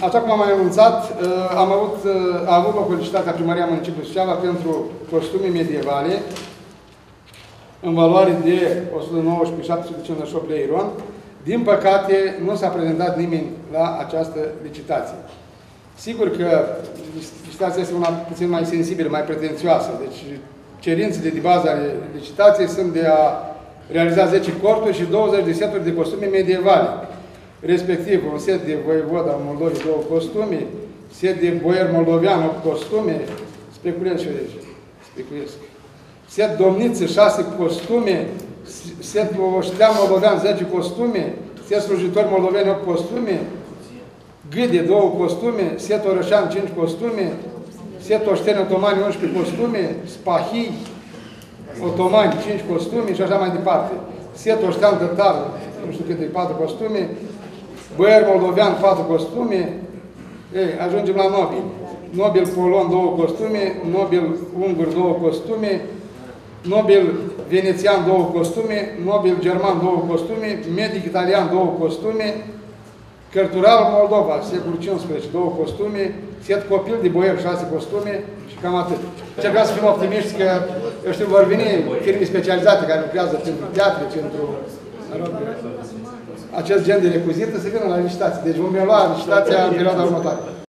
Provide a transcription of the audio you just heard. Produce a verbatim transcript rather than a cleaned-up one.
așa cum am mai anunțat, am avut, a avut loc o licitație a Primăria Municipiului Suceava pentru costume medievale în valoare de o sută nouăsprezece mii șapte sute cincizeci și opt lei ron. Din păcate, nu s-a prezentat nimeni la această licitație. Sigur că licitația este una puțin mai sensibilă, mai pretențioasă. Deci, cerințele de bază ale licitației sunt de a realiza zece corturi și douăzeci de seturi de costume medievale. Respectiv, un set de voievod al Moldovei, două costume, set de boier moldovean, opt costume, speculez și aici, speculez. Set domniță, șase costume, set oștean moldovean, zece costume, set slujitori moldoveni, opt costume, gâde, două costume, set orășan, cinci costume, set oșteni otomani, unsprezece costume, spahii otomani, cinci costume și așa mai departe. Set oștean tătar, nu știu câte, patru costume, boier moldovean, patru costume, ei, ajungem la nobil. Nobil polon, două costume, nobil ungur, două costume, nobil venețian, două costume, nobil german, două costume, medic italian, două costume, cărtural Moldova, secolul cincisprezece, două costume, set copil de boier, șase costume și cam atât. Încercăm să fim optimiști că, eu știu, vor veni firme specializate care lucrează pentru teatre, pentru acest gen de recuzită să vină la licitație. Deci vom lua licitația în perioada următoare.